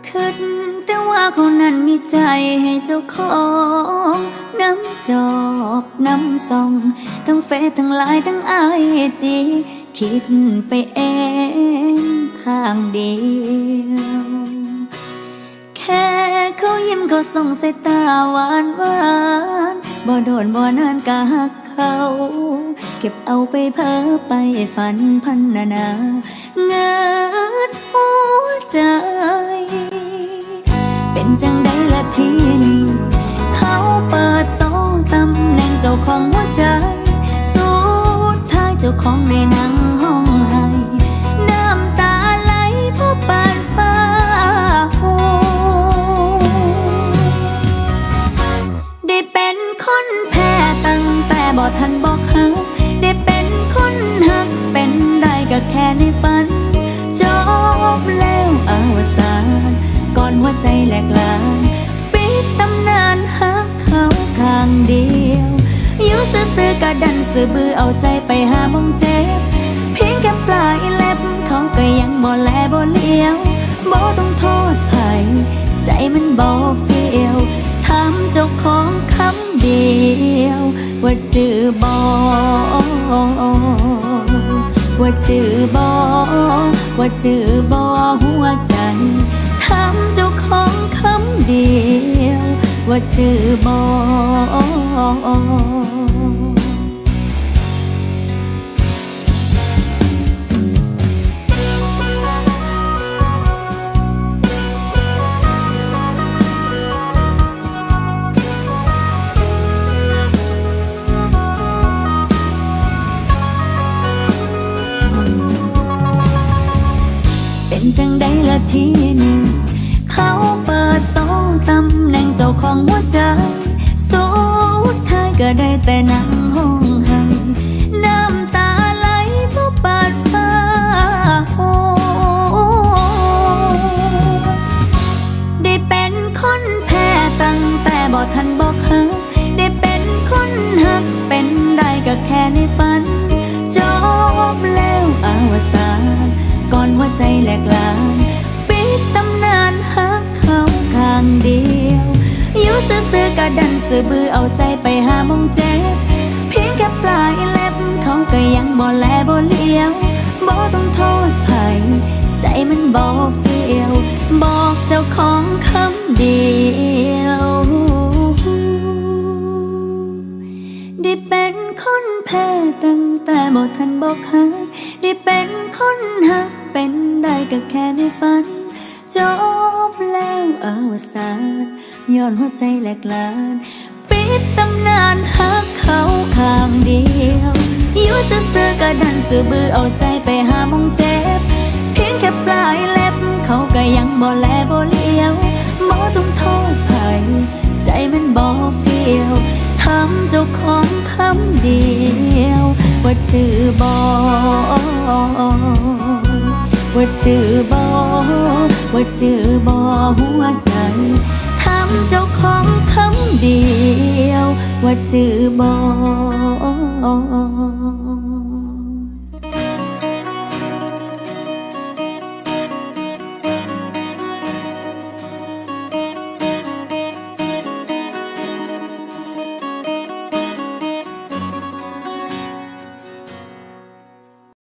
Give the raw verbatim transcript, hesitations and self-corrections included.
คิดแต่ว่าเขานั้นมีใจให้เจ้าของน้ำจอบน้ำส่องทั้งเฟซทั้งไลน์ทั้งไอจีคิดไปเองข้างเดียวแค่เขายิ้มเขาส่งสายตาหวานหวานบ่โดนบ่นานกะหักเขาเก็บเอาไปเพ้อไปฝันพันนานาเงิดหัวใจเป็นจังใดละทีนี้เขาเปิดโต๊ะตำแหน่งเจ้าของหัวใจสุดท้ายเจ้าของในนั่งห้องให้น้ำตาไหลเพราะปานฟ้าหูได้เป็นคนแพ้ตั้งแต่บ่ทันบอกหักได้เป็นคนหักเป็นได้ก็แค่ในฝันจบแล้วอวสานก่อนหัวใจแหลกลานปิดตำนานหักเขาข้างเดียวอยู่ซื่อๆกะดันซื่อบื้อเอาใจไปหามองเจ็บเพียงแค่ปลายเล็บเขาก็ยังบ่แลบ่เลี้ยวบ่ต้องโทษไผใจมันบ่เฟี้ยวถามเจ้าของคำเดียวว่าจื้อบ่ว่าจื้อบ่ว่าจื้อบ่หัวใจถามเจ้าของคำเดียวว่าจื้อบ่เป็นจังใดละทีนี้เขาเปิดโต๊ะตำแหน่งเจ้าของหัวใจสุดท้ายก็ได้แต่นั่งห้องให้น้ำตาไหลเพราะปาดฟ้าหูได้เป็นคนแพ้ตั้งแต่บ่ทันบอกหักได้เป็นคนหักเป็นได้ก็แค่ในฝันจบแล้วอวสานก่อนหัวใจแหลกลานปิดตำนานหักเขาข้างเดียวอยู่ซื่อๆกะดันซื่อบื้อเอาใจไปหามองเจ็บเพียงแค่ปลายเล็บเขาก็ยังบ่แลบ่เลี้ยวบ่ต้องโทษไผใจมันบ่เฟี้ยวบอกเจ้าของคำเดียวได้เป็นคนแพ้ตั้งแต่บ่ทันบอกหักได้เป็นคนหักเป็นได้ก็แค่ในฝันจบแล้วอวสานย้อนหัวใจแหลกลานปิดตำนานหักเขาข้างเดียวอยู่ซื่อๆกะดันซื่อบื้อเอาใจไปหามองเจ็บเพียงแค่ปลายเล็บเขาก็ยังบ่แลบ่เลี้ยวบ่ต้องโทษไผใจมันบ่เฟี้ยวถามเจ้าของคำเดียวว่าจื้อบ่ว่าจื้อบ่ว่าจื้อบ่หัวใจถามเจ้าของคำเดียวว่าจื้อบ่